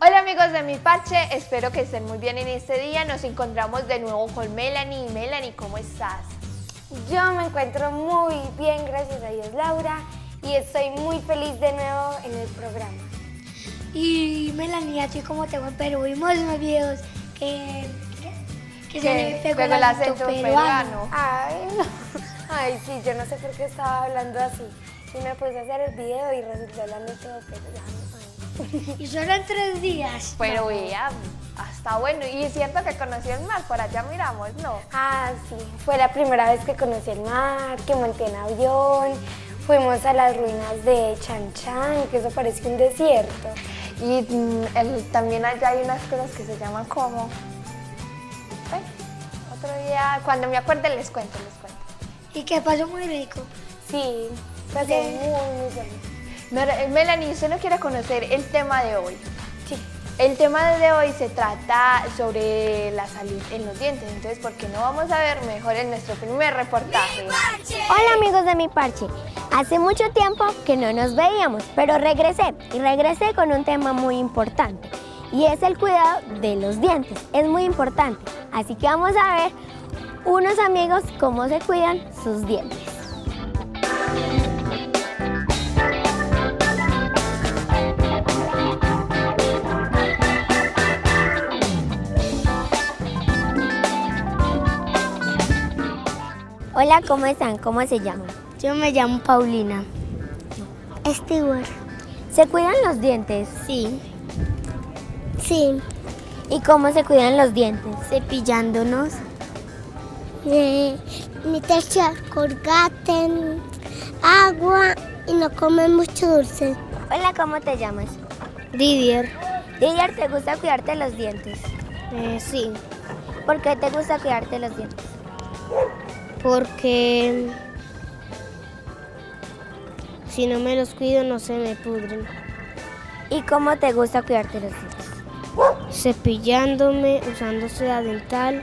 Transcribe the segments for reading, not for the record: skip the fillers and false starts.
Hola amigos de Mi Parche, espero que estén muy bien en este día. Nos encontramos de nuevo con Melanie. Melanie, ¿cómo estás? Yo me encuentro muy bien, gracias a Dios, Laura, y estoy muy feliz de nuevo en el programa. Y Melanie, ¿a ti cómo te va en Perú? Vimos unos videos que se le pegó el acento peruano. Ay, no. Ay, sí, yo no sé por qué estaba hablando así. Y me puse a hacer el video y resulté hablando todo peruano. Y solo en 3 días. Pero vea, hasta bueno. Y es cierto que conocí el mar, por allá miramos, ¿no? Ah, sí, fue la primera vez que conocí el mar, que monté en avión, fuimos a las ruinas de Chan Chan, que eso parece un desierto. Y también allá hay unas cosas que se llaman como... Otro día, cuando me acuerde les cuento. Y que pasó muy rico. Sí, pasó muy bueno. Melanie, ¿usted no quiere conocer el tema de hoy? Sí. El tema de hoy se trata sobre la salud en los dientes, entonces ¿por qué no vamos a ver mejor en nuestro primer reportaje? Hola amigos de Mi Parche, hace mucho tiempo que no nos veíamos, pero regresé con un tema muy importante y es el cuidado de los dientes, es muy importante, así que vamos a ver unos amigos cómo se cuidan sus dientes. Hola, ¿cómo están? ¿Cómo se llaman? Yo me llamo Paulina. Stewart. ¿Se cuidan los dientes? Sí. Sí. ¿Y cómo se cuidan los dientes? Cepillándonos. Meterse colgate, agua y no comer mucho dulce. Hola, ¿cómo te llamas? Didier. Didier, ¿te gusta cuidarte los dientes? Sí. ¿Por qué te gusta cuidarte los dientes? Porque si no me los cuido no se me pudren. ¿Y cómo te gusta cuidarte los dientes? Cepillándome, usando seda dental.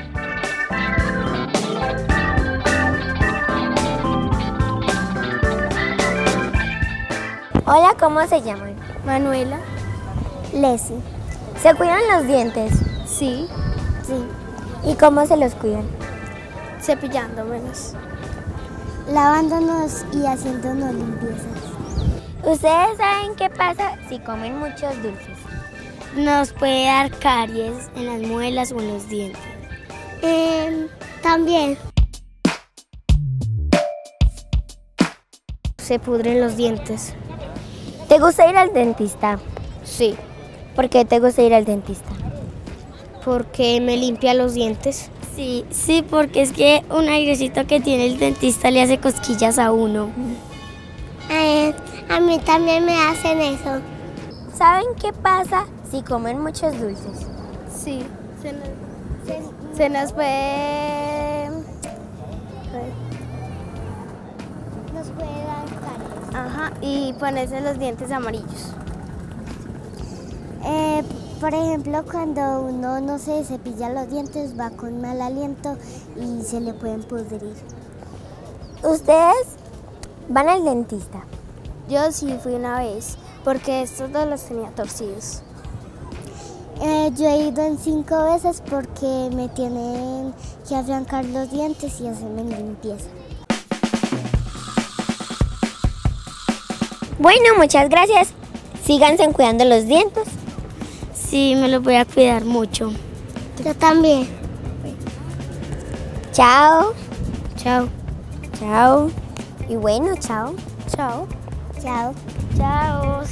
Hola, ¿cómo se llaman? Manuela. Leslie. ¿Se cuidan los dientes? Sí. Sí. ¿Y cómo se los cuidan? Cepillándomelos. Lavándonos y haciéndonos limpiezas. ¿Ustedes saben qué pasa si comen muchos dulces? Nos puede dar caries en las muelas o en los dientes. También. Se pudren los dientes. ¿Te gusta ir al dentista? Sí. ¿Por qué te gusta ir al dentista? Porque me limpia los dientes. Sí, porque es que un airecito que tiene el dentista le hace cosquillas a uno. A mí también me hacen eso. ¿Saben qué pasa si comen muchos dulces? Sí, se nos puede... Nos puede dar caries. Ajá, y ponerse los dientes amarillos. Por ejemplo, cuando uno no se cepilla los dientes, va con mal aliento y se le pueden pudrir. ¿Ustedes van al dentista? Yo sí fui una vez, porque estos dos los tenía torcidos. Yo he ido en 5 veces porque me tienen que arrancar los dientes y hacerme limpieza. Bueno, muchas gracias. Síganse cuidando los dientes. Sí, me los voy a cuidar mucho. Yo también. Chao. Chao. Chao. Y bueno, chao. Chao. Chao. Chao.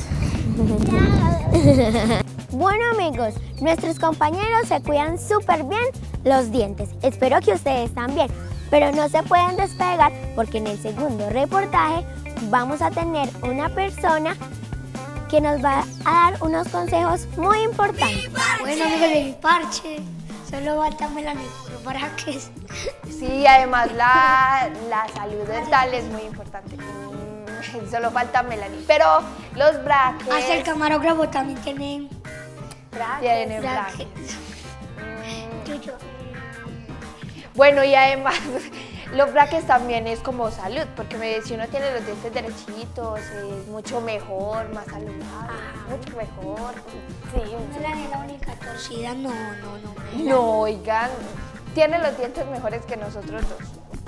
Bueno amigos, nuestros compañeros se cuidan súper bien los dientes. Espero que ustedes también. Pero no se pueden despegar porque en el segundo reportaje vamos a tener una persona que nos va a dar unos consejos muy importantes. Bueno amigos de Mi Parche, solo falta Melanie para que... Sí, además la salud dental es muy importante. Solo falta Melanie. Pero los brackets... Hasta el camarógrafo también tiene... Tiene brackets. Bueno, y además Los brackets también es como salud, porque si uno tiene los dientes derechitos es mucho mejor, más saludable, mucho mejor. Sí. Melanie es la única torcida, no. No, oigan, tiene los dientes mejores que nosotros dos.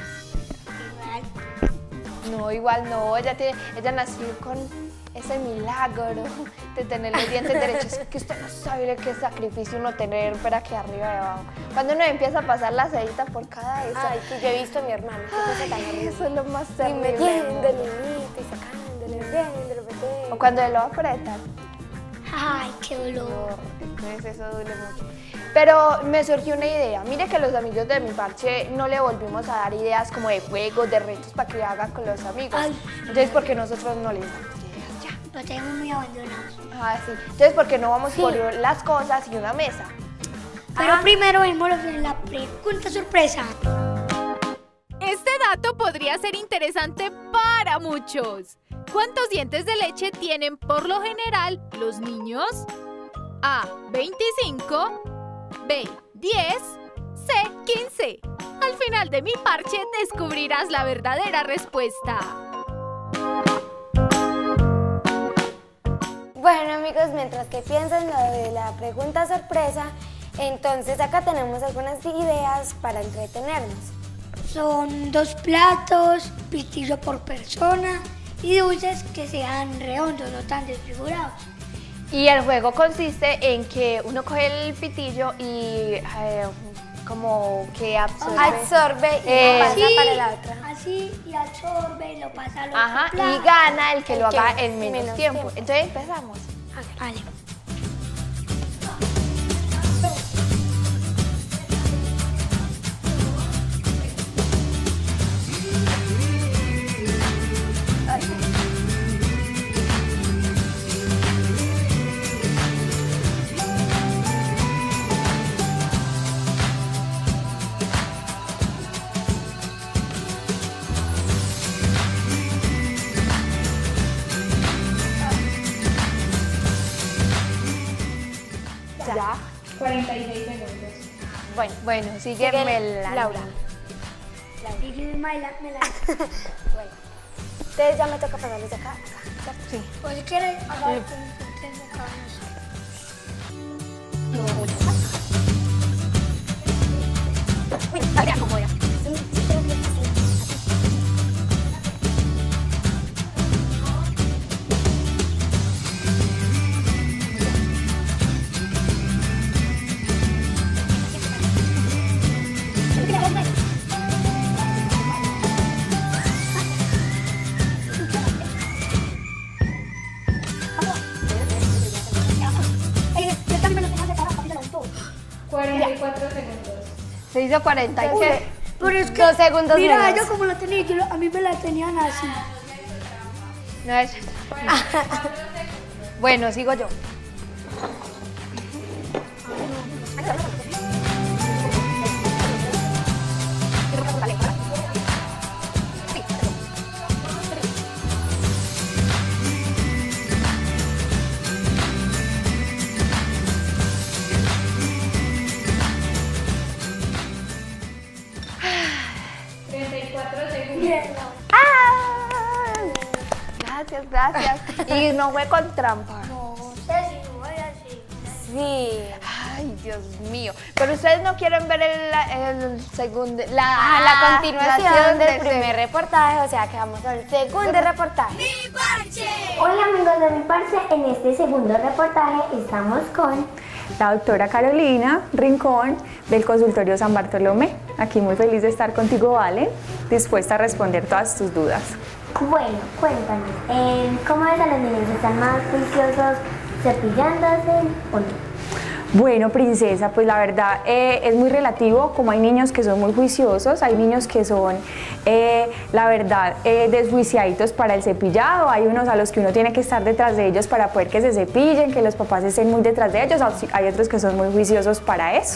No, igual no, ella nació con ese milagro de tener los dientes derechos, que usted no sabe qué sacrificio uno tener para aquí arriba y abajo. Cuando uno empieza a pasar la sedita por cada eso. Ay, que yo he visto a mi hermano. Eso es lo más terrible. Y metiéndole hilito y sacándole, metiéndole. O cuando lo apretan. Ay, qué dolor. Entonces eso duele mucho. Pero me surgió una idea. Mire que los amigos de mi parche no le volvimos a dar ideas como de juegos, de retos para que hagan con los amigos. Ay. Entonces, ¿por qué nosotros no les damos ideas ya? Los tenemos muy abandonados. Ah, sí. Entonces, ¿por qué no vamos por las cosas y una mesa? Pero primero vemos la pregunta sorpresa. Este dato podría ser interesante para muchos. ¿Cuántos dientes de leche tienen por lo general los niños? A, 25, B, 10, C, 15. Al final de mi parche descubrirás la verdadera respuesta. Bueno, amigos, mientras que piensan lo de la pregunta sorpresa, entonces acá tenemos algunas ideas para entretenernos. Son 2 platos, pitillo por persona y dulces que sean redondos, no tan desfigurados. Y el juego consiste en que uno coge el pitillo y como que absorbe y lo pasa para la otra. Así, y absorbe y lo pasa al otro Ajá, plato. y gana el que lo haga en menos tiempo. Entonces empezamos. Vale. Ya. 46 segundos. Bueno, sígueme Laura. Y Melanie. Bueno, entonces ya me toca pasarles de acá. Sí. Pues si quieres, hablar con ustedes acá. Se hizo 40 y qué. Pero es que, 2 segundos mira, menos. yo como lo tenía, a mí me la tenían así. No es. Bueno, sigo yo. Gracias. Y no fue con trampa. No sé si no voy así. Sí. Ay, Dios mío. Pero ustedes no quieren ver el segundo, La continuación del del primer reportaje, o sea que vamos al segundo reportaje. Hola amigos de Mi Parche, en este segundo reportaje estamos con la doctora Carolina Rincón del consultorio San Bartolomé. Aquí muy feliz de estar contigo, Vale, dispuesta a responder todas tus dudas. Bueno, cuéntanos, ¿cómo es a los niños? ¿Están más juiciosos cepillándose o no? Bueno, princesa, pues la verdad es muy relativo, como hay niños que son muy juiciosos, hay niños que son, la verdad, desjuiciaditos para el cepillado, hay unos a los que uno tiene que estar detrás de ellos para poder que se cepillen, que los papás estén muy detrás de ellos, hay otros que son muy juiciosos para eso.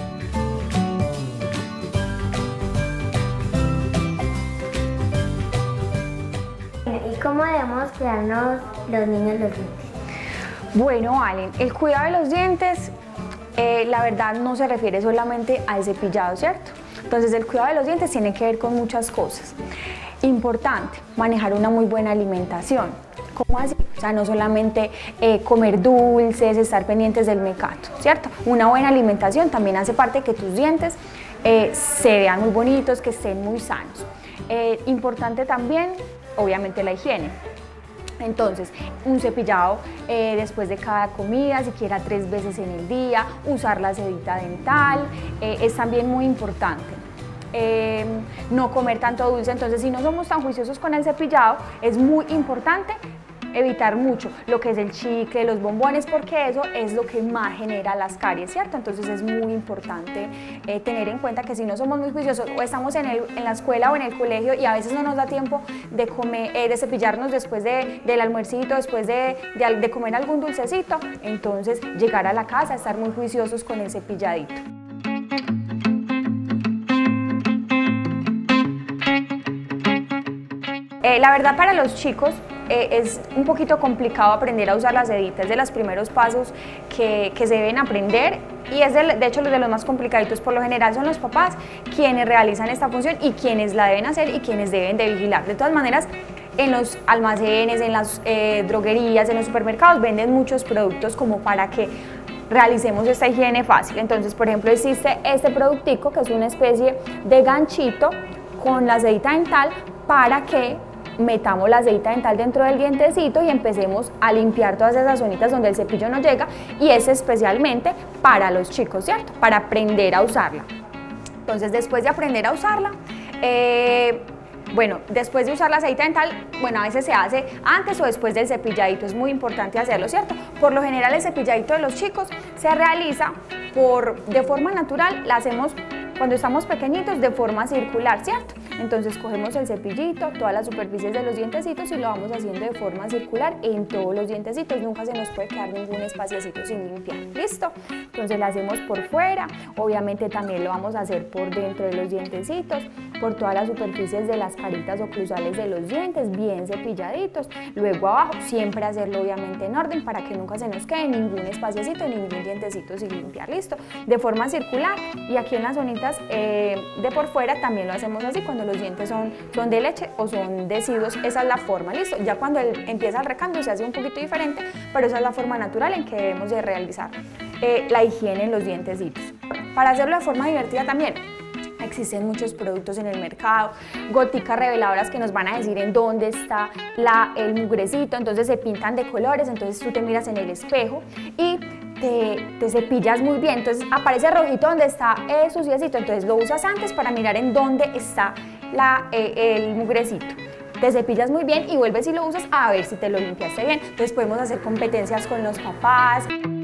¿Y cómo debemos cuidarnos los niños los dientes? Bueno, Allen, el cuidado de los dientes, la verdad no se refiere solamente al cepillado, ¿cierto? Entonces el cuidado de los dientes tiene que ver con muchas cosas. Importante, manejar una muy buena alimentación. ¿Cómo así? O sea, no solamente comer dulces, estar pendientes del mecato, ¿cierto? Una buena alimentación también hace parte de que tus dientes se vean muy bonitos, que estén muy sanos. Importante también, obviamente, la higiene. Entonces, un cepillado después de cada comida, siquiera 3 veces en el día, usar la sedita dental, es también muy importante. No comer tanto dulce, entonces si no somos tan juiciosos con el cepillado, es muy importante evitar mucho lo que es el chicle, los bombones, porque eso es lo que más genera las caries, ¿cierto? Entonces es muy importante tener en cuenta que si no somos muy juiciosos o estamos en la escuela o en el colegio y a veces no nos da tiempo de comer, de cepillarnos después del almuercito, después de comer algún dulcecito, entonces llegar a la casa, estar muy juiciosos con el cepilladito. La verdad, para los chicos es un poquito complicado aprender a usar la sedita, es de los primeros pasos que se deben aprender y es de hecho de los más complicaditos. Por lo general son los papás quienes realizan esta función y quienes la deben hacer y quienes deben de vigilar. De todas maneras, en los almacenes, en las droguerías, en los supermercados venden muchos productos como para que realicemos esta higiene fácil. Entonces, por ejemplo, existe este productico que es una especie de ganchito con la sedita dental para que metamos la sedita dental dentro del dientecito y empecemos a limpiar todas esas zonitas donde el cepillo no llega, y es especialmente para los chicos, ¿cierto? Para aprender a usarla. Entonces, después de aprender a usarla, bueno, después de usar la sedita dental, bueno, a veces se hace antes o después del cepilladito, es muy importante hacerlo, ¿cierto? Por lo general el cepilladito de los chicos se realiza de forma natural, la hacemos cuando estamos pequeñitos de forma circular, ¿cierto? Entonces cogemos el cepillito, todas las superficies de los dientecitos y lo vamos haciendo de forma circular en todos los dientecitos, nunca se nos puede quedar ningún espaciocito sin limpiar, ¿listo? Entonces lo hacemos por fuera, obviamente también lo vamos a hacer por dentro de los dientecitos, por todas las superficies de las caritas oclusales de los dientes, bien cepilladitos, luego abajo, siempre hacerlo obviamente en orden para que nunca se nos quede ningún espaciocito, ningún dientecito sin limpiar, ¿listo? De forma circular, y aquí en las zonitas de por fuera también lo hacemos así, cuando los dientes son de leche o son deciduos, esa es la forma, ¿listo? Ya cuando empieza el recambio se hace un poquito diferente, pero esa es la forma natural en que debemos de realizar la higiene en los dientecitos. Para hacerlo de forma divertida también, existen muchos productos en el mercado, goticas reveladoras que nos van a decir en dónde está el mugrecito, entonces se pintan de colores, entonces tú te miras en el espejo y te cepillas muy bien, entonces aparece rojito donde está suciecito, entonces lo usas antes para mirar en dónde está el mugrecito. Te cepillas muy bien y vuelves y lo usas a ver si te lo limpiaste bien. Entonces podemos hacer competencias con los papás.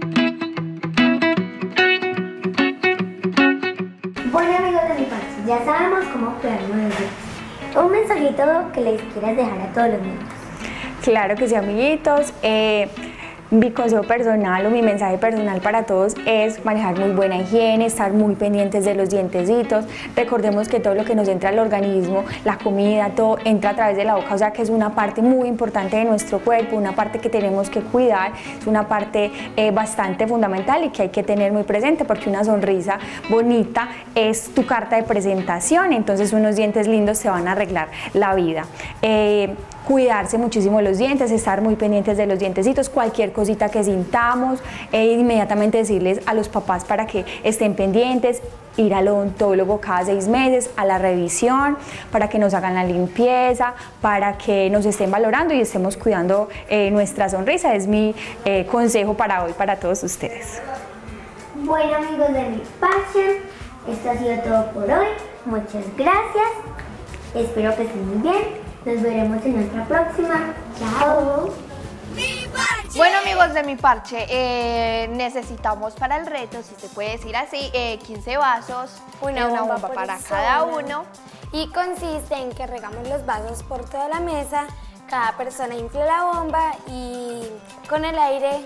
Bueno, amigos de mi parche, ya sabemos cómo cuidarnos los dientes. Un mensajito que les quieras dejar a todos los niños. Claro que sí, amiguitos. Mi consejo personal o mi mensaje personal para todos es manejar muy buena higiene, estar muy pendientes de los dientecitos. Recordemos que todo lo que nos entra al organismo, la comida, todo entra a través de la boca, o sea que es una parte muy importante de nuestro cuerpo, una parte que tenemos que cuidar, es una parte bastante fundamental y que hay que tener muy presente, porque una sonrisa bonita es tu carta de presentación, entonces unos dientes lindos te van a arreglar la vida. Cuidarse muchísimo los dientes, estar muy pendientes de los dientecitos, cualquier cosita que sintamos, inmediatamente decirles a los papás para que estén pendientes, ir al odontólogo cada 6 meses a la revisión, para que nos hagan la limpieza, para que nos estén valorando y estemos cuidando nuestra sonrisa. Es mi consejo para hoy, para todos ustedes. Bueno, amigos de mi parche, esto ha sido todo por hoy. Muchas gracias. Espero que estén muy bien. Nos veremos en nuestra próxima. Chao. Bueno, amigos de mi parche, necesitamos para el reto, si se puede decir así, 15 vasos, una bomba para cada uno. Y consiste en que regamos los vasos por toda la mesa, cada persona infla la bomba y con el aire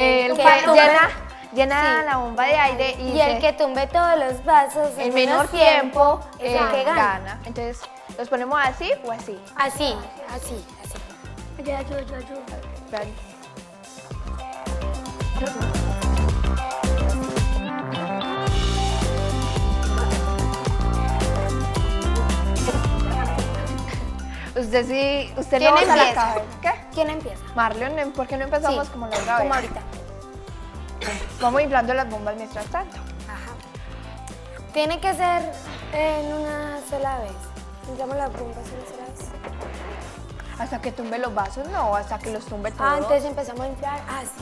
llena la bomba de aire y el que tumbe todos los vasos en menor tiempo es el que gana. Entonces, ¿los ponemos así o así? Así. Yo. Usted sí, usted ¿Quién no va a la empieza? caja. ¿Qué? ¿Quién empieza? Marlon, ¿por qué no empezamos Sí, como la otra vez? como ahorita. Vamos inflando las bombas mientras tanto. Ajá. Tiene que ser en una sola vez. Inflamos las bombas en una sola vez. Hasta que tumbe los vasos, no, hasta que los tumbe todos. Antes empezamos a inflar. Ah, sí.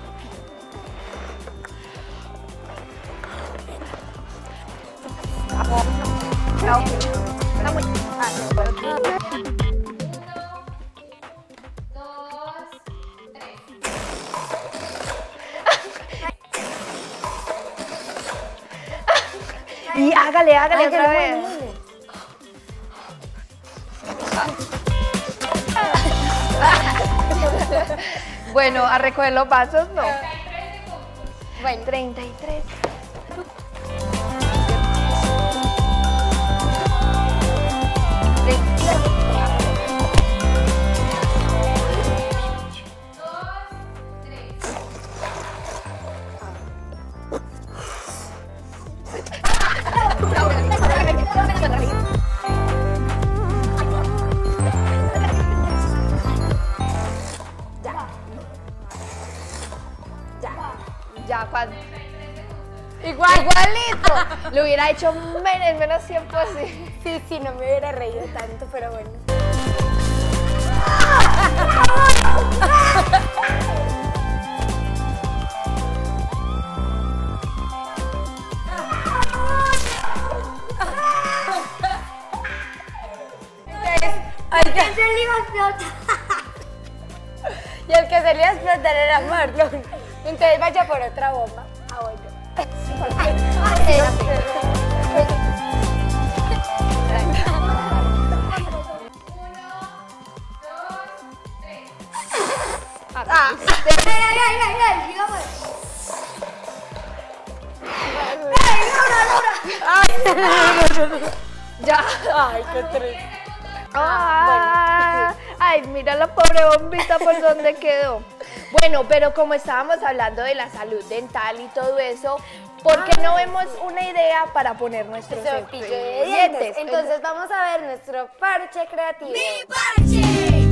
Ah, ok. Está muy fácil. Y hágale otra vez. Bueno, a recoger los vasos, no. Bueno, 33. Ya, ¿cuánto? Igualito. Lo hubiera hecho en menos tiempo así. Sí, sí, no me hubiera reído tanto, pero bueno. Y el que se le iba a explotar era Marlon. Entonces vaya por otra bomba. Ah, bueno. Ya. Ay, qué triste. Ay, mira la pobre bombita por donde quedó. Bueno, pero como estábamos hablando de la salud dental y todo eso, ¿por qué no vemos una idea para poner nuestro Cepillo de dientes? Entonces vamos a ver nuestro parche creativo. ¡Mi parche!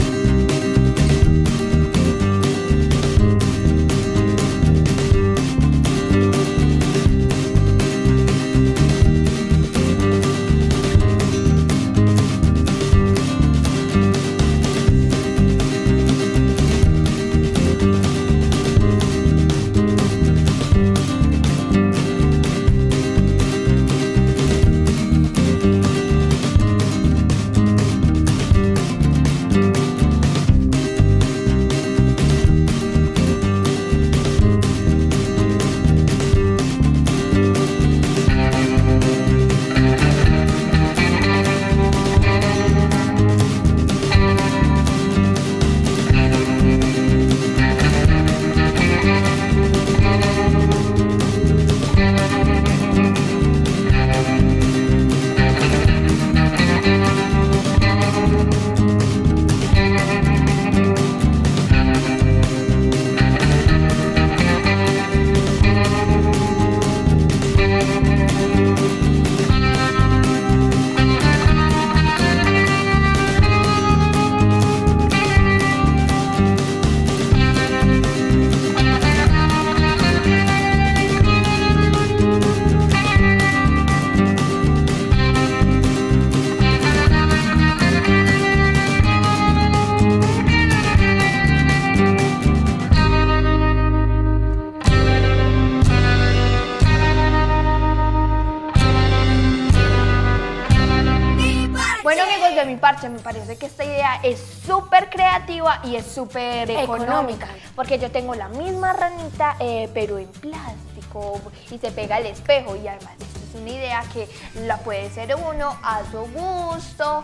Bueno, amigos de Mi Parche, me parece que esta idea es súper creativa y es súper económica, porque yo tengo la misma ranita, pero en plástico, y se pega al espejo, y además esto es una idea que la puede hacer uno a su gusto,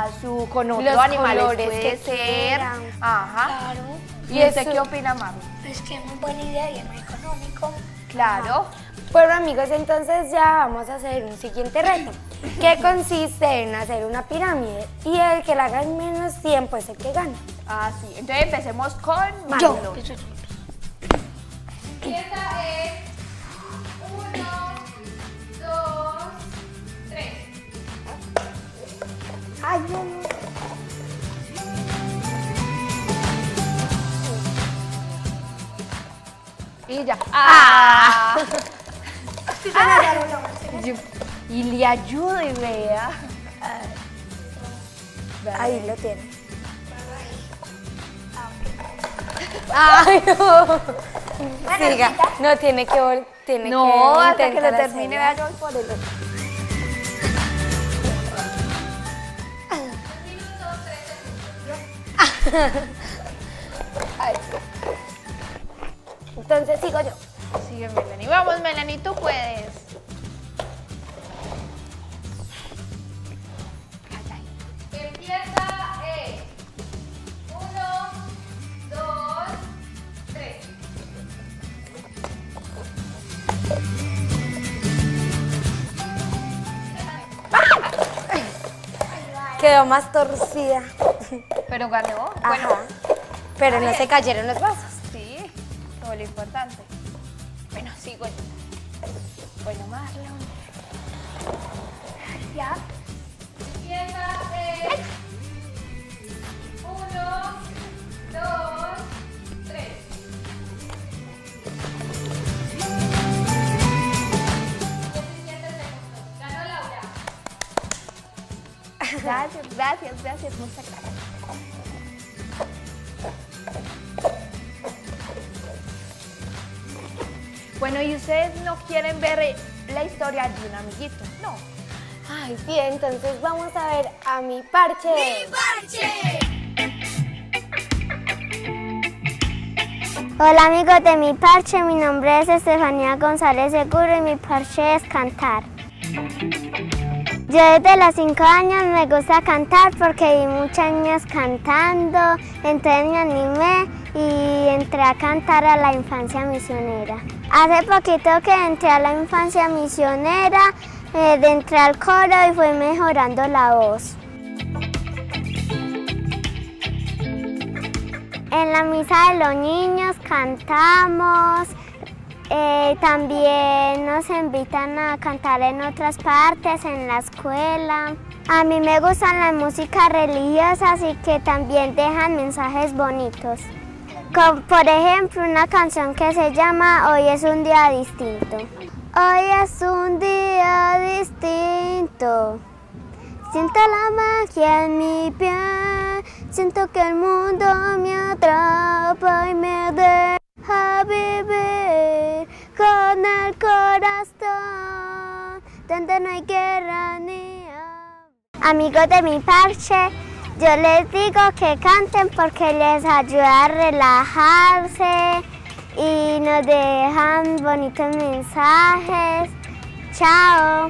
con otro animal puede ser. Ajá. Claro. ¿Y usted qué opina, mami? Es que es muy buena idea y es muy económico. Claro. Bueno, amigos, entonces ya vamos a hacer un siguiente reto, que consiste en hacer una pirámide y el que la haga en menos tiempo es el que gana. Ah, sí. Entonces empecemos con Marlon. Yo. Esta es 1, 2, 3. Ay, no. Y ya. ¡Ah! Y le ayudo y vea. Ahí lo tiene. Ay, no. Siga. No, tiene que No, hasta que lo intentar termine, hacerla. vaya yo por el otro. Ay. Entonces sigo yo. Sigue Melanie. Vamos, Melanie, tú puedes. Empieza en 1, 2, 3. Quedó más torcida. Pero ganó. Ajá. Bueno, Pero no se cayeron los vasos. sí, todo lo importante. Bueno, sigo yo. Bueno, Marlon. Ya. Empieza en 1, 2, 3. Ganó Laura. Gracias, muchas gracias. Bueno, ¿y ustedes no quieren ver la historia de un amiguito? No. Ay, sí, entonces vamos a ver a mi parche. Hola amigos de Mi Parche, mi nombre es Estefanía González Seguro y mi parche es cantar. Yo desde los 5 años me gusta cantar porque vi muchas niñas cantando, entonces me animé y entré a cantar a la infancia misionera. Hace poquito que entré a la infancia misionera, entré al coro y fui mejorando la voz. En la misa de los niños cantamos, también nos invitan a cantar en otras partes, en la escuela. A mí me gustan las músicas religiosas y que también dejan mensajes bonitos. Por ejemplo, una canción que se llama Hoy es un día distinto. Hoy es un día distinto. Siento la magia en mi piel, siento que el mundo me atrapa y me deja vivir con el corazón, donde no hay guerra ni hambre. Amigos de Mi Parche, yo les digo que canten porque les ayuda a relajarse y nos dejan bonitos mensajes. Chao.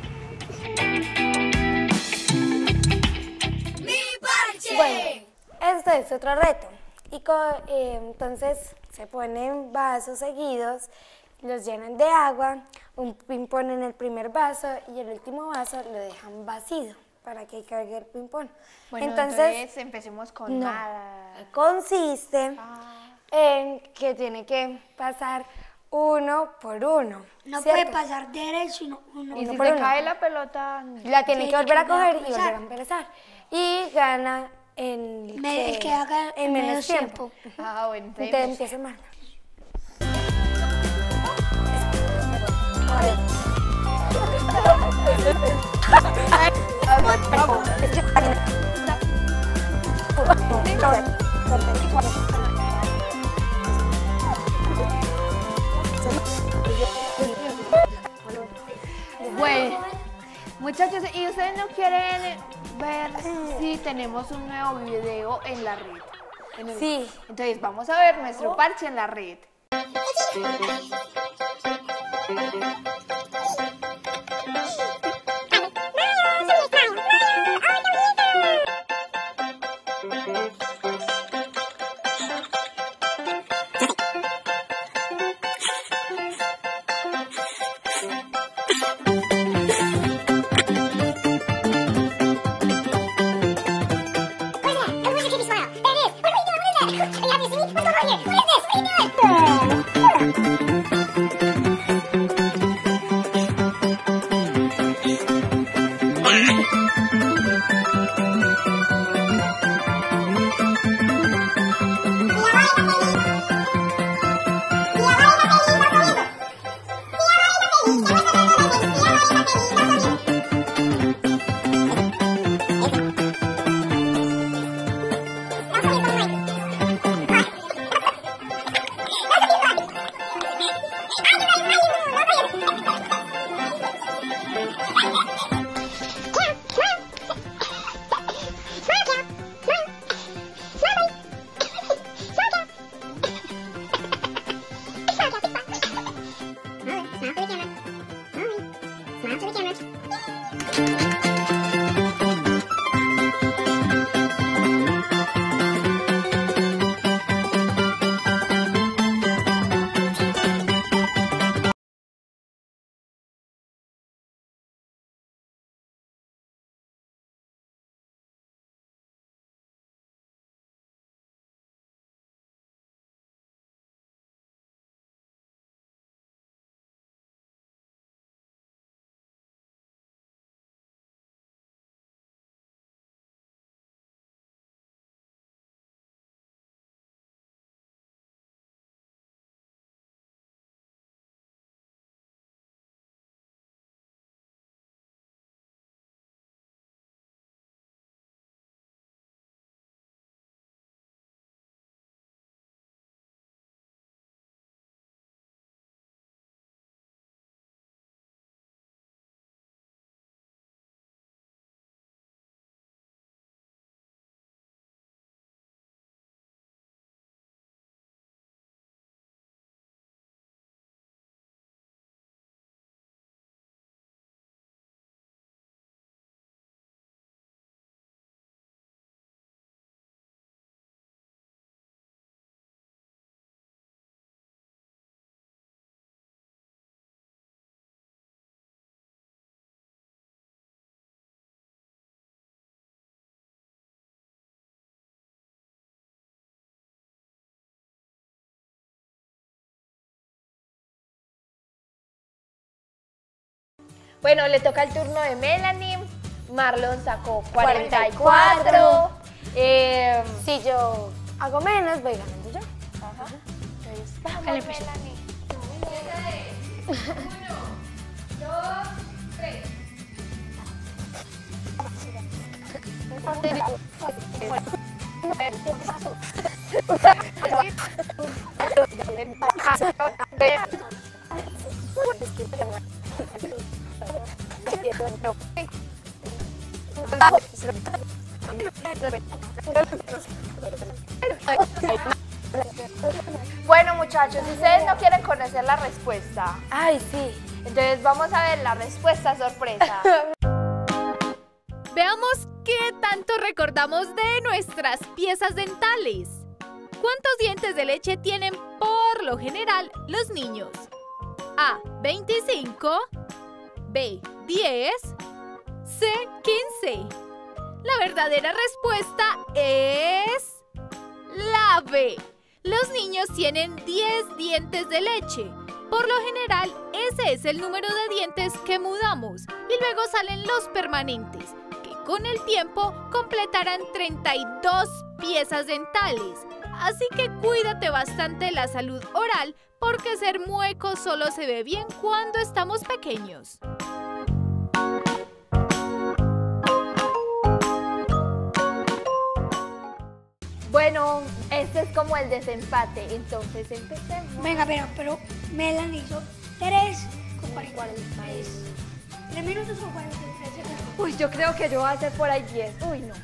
Bueno, este es otro reto. Y entonces se ponen vasos seguidos, los llenan de agua, un ping-pong en el primer vaso y el último vaso lo dejan vacío para que caiga el ping-pong. Bueno, entonces empecemos con no, nada. Consiste en que tiene que pasar uno por uno. No ¿cierto? puede pasar derecho, sino uno. Y si por se uno. cae la pelota, La tiene que volver a coger y empezar. volver a empezar. Y gana el que haga en menos tiempo. ah, bueno, Entonces empieza Marta. Bueno, muchachos, ¿y ustedes no quieren ver si tenemos un nuevo video en la red? Sí. Entonces vamos a ver nuestro parche en la red. Bueno, le toca el turno de Melanie. Marlon sacó 44. Si yo hago menos, voy ganando yo. Ajá. Entonces, vamos, Dale, pues. Melanie. 1, 2, 3. Bueno, muchachos, si ustedes no quieren conocer la respuesta, Ay, sí. entonces vamos a ver la respuesta sorpresa. Veamos qué tanto recordamos de nuestras piezas dentales. ¿Cuántos dientes de leche tienen por lo general los niños? A, 25, B, 10, C, 15. La verdadera respuesta es la B. Los niños tienen 10 dientes de leche. Por lo general, ese es el número de dientes que mudamos y luego salen los permanentes, que con el tiempo completarán 32 piezas dentales. Así que cuídate bastante de la salud oral porque ser mueco solo se ve bien cuando estamos pequeños. Bueno, este es como el desempate, entonces empecemos. Venga, pero Melanie hizo 3 con 43. 3 minutos con 43 segundos. Uy, yo creo que yo voy a hacer por ahí 10. Uy, no.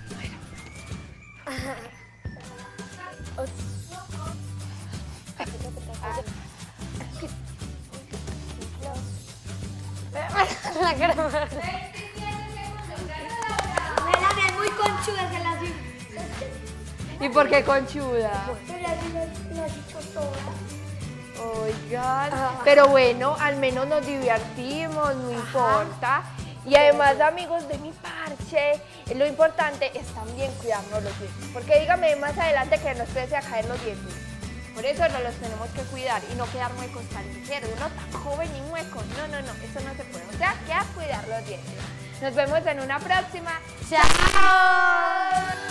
Melanie es muy conchuda, se las digo. ¿Y por qué conchuda? Se las dicho todas. Oigan, pero bueno, al menos nos divertimos, no importa. Y además, amigos de mi parche, lo importante es también cuidarnos los dientes. Porque dígame más adelante que nos empiece a caer los dientes. Por eso nos los tenemos que cuidar y no quedar muecos tan ligeros. Uno tan joven y mueco. No, eso no se puede. O sea, que a cuidar los dientes. Nos vemos en una próxima. ¡Chao!